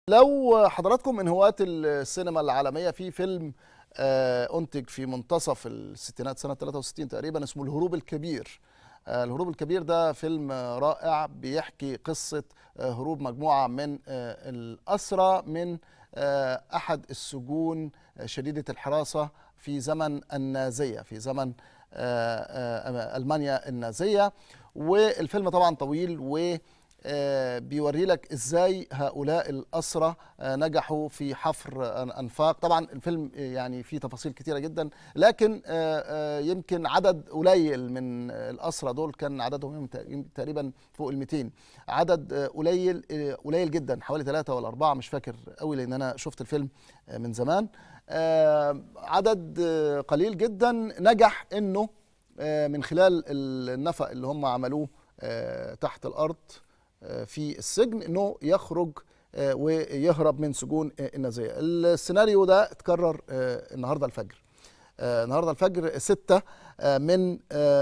لو حضراتكم من هواة السينما العالمية، في فيلم أنتج في منتصف الستينات سنة 63 تقريبا اسمه الهروب الكبير. الهروب الكبير ده فيلم رائع بيحكي قصة هروب مجموعة من الأسرى من أحد السجون شديدة الحراسة في زمن النازية، في زمن ألمانيا النازية. والفيلم طبعا طويل و بيوري لك ازاي هؤلاء الأسرى نجحوا في حفر أنفاق. طبعا الفيلم يعني فيه تفاصيل كتيرة جدا، لكن يمكن عدد قليل من الأسرى دول كان عددهم تقريبا فوق ال 200. عدد قليل جدا، حوالي 3 ولا 4 مش فاكر قوي لأن أنا شفت الفيلم من زمان. عدد قليل جدا نجح إنه من خلال النفق اللي هم عملوه تحت الأرض في السجن انه يخرج ويهرب من سجون النازية. السيناريو ده اتكرر النهارده الفجر. النهارده الفجر 6 من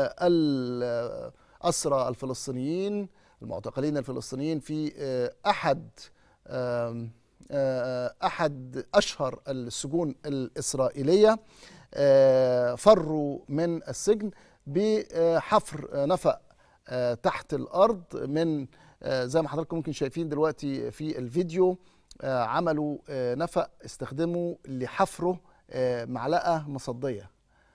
الأسرى الفلسطينيين المعتقلين الفلسطينيين في أحد أشهر السجون الإسرائيلية فروا من السجن بحفر نفق تحت الأرض. من زي ما حضراتكم ممكن شايفين دلوقتي في الفيديو، عملوا نفق استخدموا لحفره معلقة مصدية.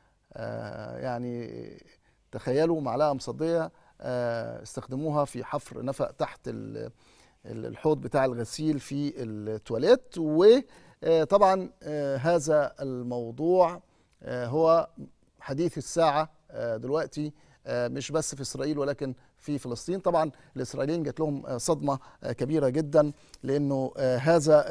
يعني تخيلوا معلقة مصدية استخدموها في حفر نفق تحت الحوض بتاع الغسيل في التواليت. وطبعا هذا الموضوع هو حديث الساعة دلوقتي، مش بس في إسرائيل ولكن في فلسطين. طبعا الإسرائيليين جات لهم صدمة كبيرة جدا، لأنه هذا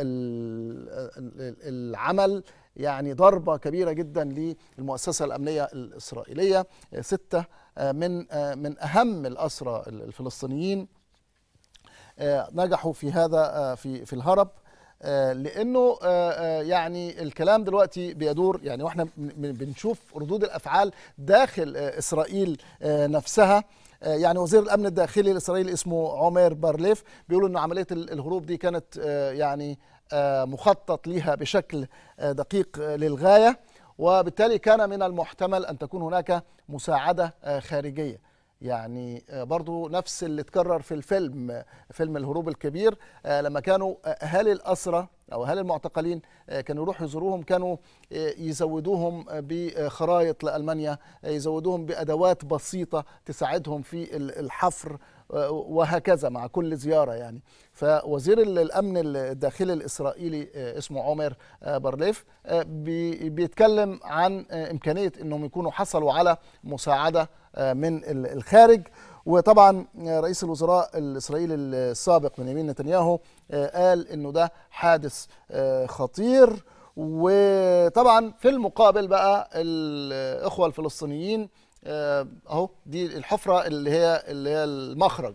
العمل يعني ضربة كبيرة جدا للمؤسسة الأمنية الإسرائيلية. 6 من أهم الأسرى الفلسطينيين نجحوا في هذا في الهرب، لأنه يعني الكلام دلوقتي بيدور، يعني واحنا بنشوف ردود الأفعال داخل إسرائيل نفسها. يعني وزير الأمن الداخلي الإسرائيلي اسمه عمر بارليف بيقولوا إنه عملية الهروب دي كانت يعني مخطط لها بشكل دقيق للغاية، وبالتالي كان من المحتمل أن تكون هناك مساعدة خارجية. يعني برضو نفس اللي اتكرر في فيلم الهروب الكبير، لما كانوا أهالي الأسرى أو أهالي المعتقلين كانوا يروحوا يزوروهم، كانوا يزودوهم بخرائط لألمانيا، يزودوهم بأدوات بسيطة تساعدهم في الحفر، وهكذا مع كل زيارة. يعني فوزير الأمن الداخلي الإسرائيلي اسمه عمر بارليف بيتكلم عن إمكانية أنهم يكونوا حصلوا على مساعدة من الخارج. وطبعا رئيس الوزراء الإسرائيلي السابق بنيامين نتنياهو قال انه ده حادث خطير. وطبعا في المقابل بقى الإخوة الفلسطينيين اهو دي الحفرة اللي هي المخرج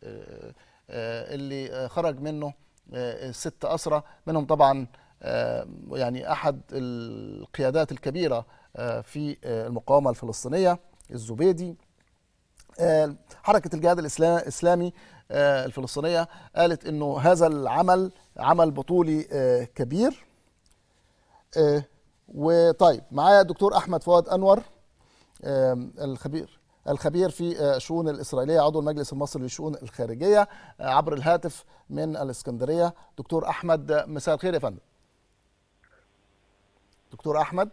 اللي خرج منه 6 أسرى، منهم طبعا يعني أحد القيادات الكبيرة في المقاومة الفلسطينية الزبيدي. حركة الجهاد الإسلامي الفلسطينية قالت إنه هذا العمل عمل بطولي كبير. وطيب معايا الدكتور أحمد فؤاد أنور، الخبير في الشؤون الإسرائيلية، عضو المجلس المصري للشؤون الخارجية، عبر الهاتف من الإسكندرية. دكتور أحمد، مساء الخير يا فندم. دكتور أحمد،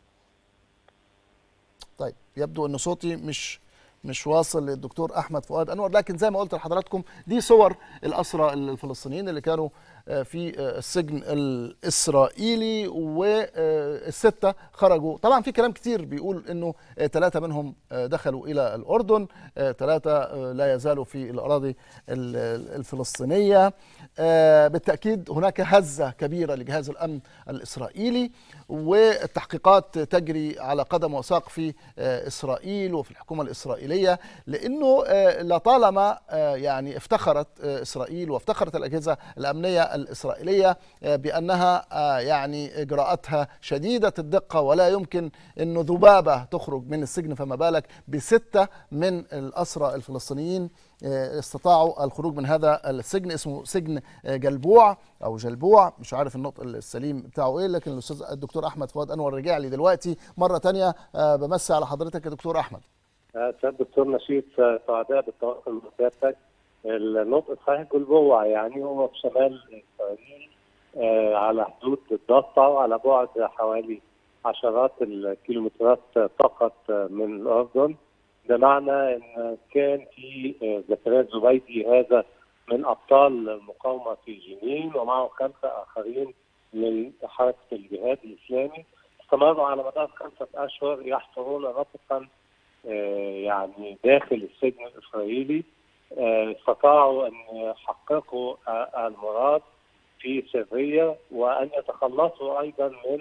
طيب يبدو أن صوتي مش واصل للدكتور أحمد فؤاد أنور، لكن زي ما قلت لحضراتكم دي صور الأسرى الفلسطينيين اللي كانوا في السجن الإسرائيلي، وال6 خرجوا. طبعا في كلام كتير بيقول إنه 3 منهم دخلوا إلى الأردن، 3 لا يزالوا في الأراضي الفلسطينية. بالتأكيد هناك هزة كبيرة لجهاز الأمن الإسرائيلي، والتحقيقات تجري على قدم وساق في إسرائيل وفي الحكومة الإسرائيلية، لأنه لطالما يعني افتخرت إسرائيل وافتخرت الأجهزة الأمنية الإسرائيلية بأنها يعني إجراءاتها شديدة الدقة ولا يمكن أن ذبابة تخرج من السجن، فما بالك ب6 من الأسرى الفلسطينيين استطاعوا الخروج من هذا السجن. اسمه سجن جلبوع أو جلبوع، مش عارف النطق السليم بتاعه إيه، لكن الأستاذ الدكتور أحمد فؤاد أنور رجع لي دلوقتي مرة تانية. بمسي على حضرتك يا دكتور أحمد. سيد دكتور نشيط، سعداء بالتواصل مع سيادتك. النطق صحيح جلبوع، يعني هو في شمال إسرائيل على حدود الضفة وعلى بعد حوالي عشرات الكيلومترات فقط من الأردن. ده معنى أن كان في زكريا الزبيدي، هذا من أبطال المقاومة في جنين، ومعه 5 آخرين من حركة الجهاد الإسلامي، استمروا على مدار 5 أشهر يحفرون رفقا يعني داخل السجن الإسرائيلي. استطاعوا أن يحققوا المراد في سرية، وأن يتخلصوا أيضا من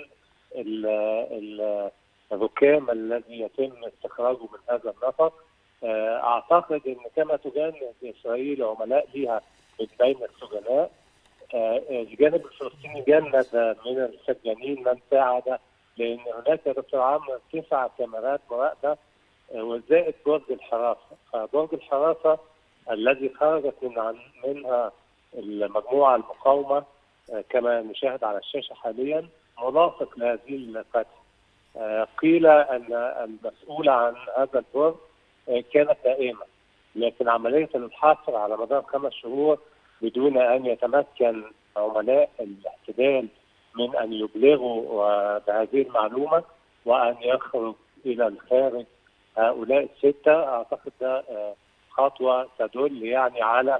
الركام الذي يتم استخراجه من هذا النفق. أعتقد أن كما تجند إسرائيل عملاء لها من بين السجناء، الجانب الفلسطيني جند من السجانين من ساعد، لأن هناك يا دكتور عمرو 9 كاميرات مراقبة وزائد برج الحراسة. فبرج الحراسة الذي خرجت منها المجموعة المقاومة كما نشاهد على الشاشة حاليا ملاصق لهذه الفتح. قيل أن المسؤولة عن هذا البرج كانت نائمة، لكن عملية الحصر على مدار 5 شهور بدون أن يتمكن عملاء الاحتلال من أن يبلغوا بهذه المعلومة وأن يخرج إلى الخارج هؤلاء 6. أعتقد ده خطوة تدل يعني على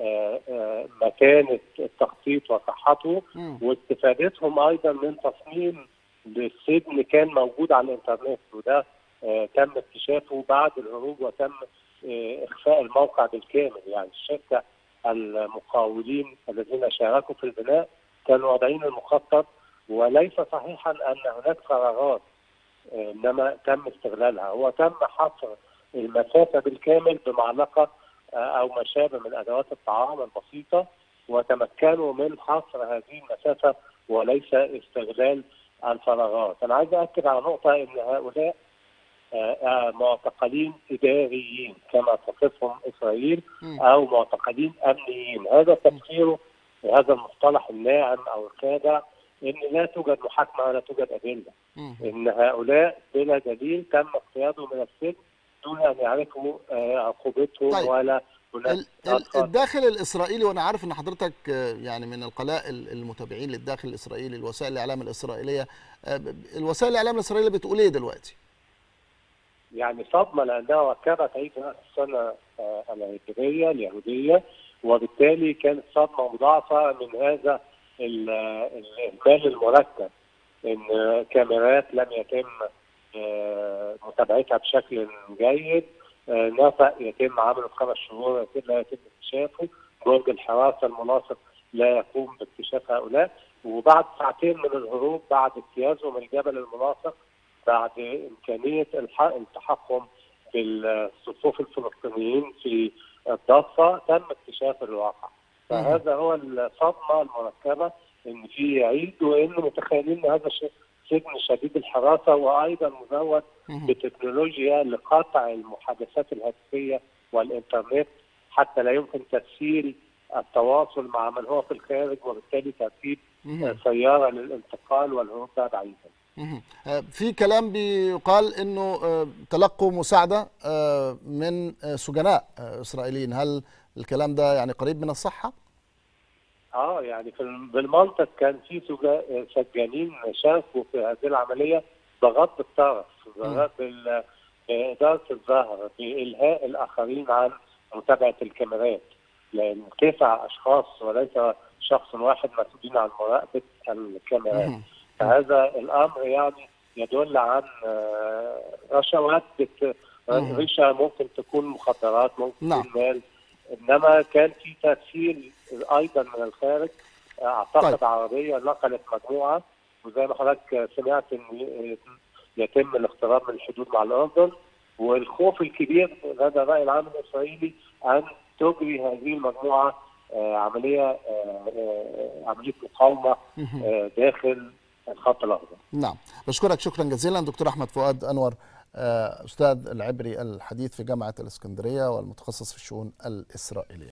مكانة التخطيط وصحته، واستفادتهم أيضا من تصميم للسجن كان موجود على الإنترنت، وده تم اكتشافه بعد الهروب وتم إخفاء الموقع بالكامل. يعني الشركة المقاولين الذين شاركوا في البناء كانوا واضعين المخطط، وليس صحيحا أن هناك فراغات إنما تم استغلالها. هو تم حصر المسافة بالكامل بمعلقة أو ما شابه من أدوات الطعام البسيطة، وتمكنوا من حصر هذه المسافة وليس استغلال الفراغات. أنا عايز أؤكد على نقطة، أن هؤلاء معتقلين إداريين كما تصفهم إسرائيل أو معتقلين أمنيين. هذا تفسيره بهذا المصطلح الناعم أو الخادع، ان لا توجد محاكمه ولا توجد ادله، ان هؤلاء بلا دليل تم اقتيادهم من السجن دون ان يعرفوا عقوبتهم. طيب. ولا الداخل الاسرائيلي، وانا عارف ان حضرتك يعني من القلائل المتابعين للداخل الاسرائيلي الوسائل الاعلام الاسرائيليه، الوسائل الاعلام الاسرائيليه بتقول ايه دلوقتي؟ يعني صدمه، لانها وكبت عيد راس السنه الهجريه اليهوديه، وبالتالي كانت صدمه مضاعفه من هذا الإهمال المركب، إن كاميرات لم يتم متابعتها بشكل جيد، نفق يتم عمله في 5 شهور لا يتم اكتشافه، برج الحراسة الملاصق لا يقوم باكتشاف هؤلاء، وبعد 2 ساعات من الهروب بعد اجتيازهم الجبل الملاصق، بعد إمكانية التحكم بالصفوف الفلسطينيين في الضفة، تم اكتشاف الواقع. فهذا هو الصدمة المركبة، ان في عيد، وان متخيلين ان هذا سجن شديد الحراسة وايضا مزود بتكنولوجيا لقطع المحادثات الهاتفية والانترنت حتى لا يمكن تسهيل التواصل مع من هو في الخارج، وبالتالي ترتيب سيارة للانتقال والهروب بعيدا. في كلام بيقال انه تلقوا مساعدة من سجناء اسرائيليين، هل الكلام ده يعني قريب من الصحة؟ يعني بالمنطق كان في سجانين شاركوا في هذه العملية بغض الطرف، بإدارة الظهر، بإلهاء الآخرين عن متابعة الكاميرات، لأن 9 أشخاص وليس شخص واحد مسؤولين عن مراقبة الكاميرات. فهذا الأمر يعني يدل عن رشوات، رشا ممكن تكون مخدرات، ممكن تكون مال، انما كان في تسهيل ايضا من الخارج. اعتقد طيب. عربيه نقلت مجموعه، وزي ما حضرتك سمعت ان يتم الاقتراب من الحدود مع الاردن، والخوف الكبير لدى الراي العام الاسرائيلي ان تجري هذه المجموعه عمليه مقاومه داخل الخط الاخضر. نعم، بشكرك شكرا جزيلا دكتور احمد فؤاد انور، استاذ العبري الحديث في جامعه الاسكندريه والمتخصص في الشؤون الاسرائيليه.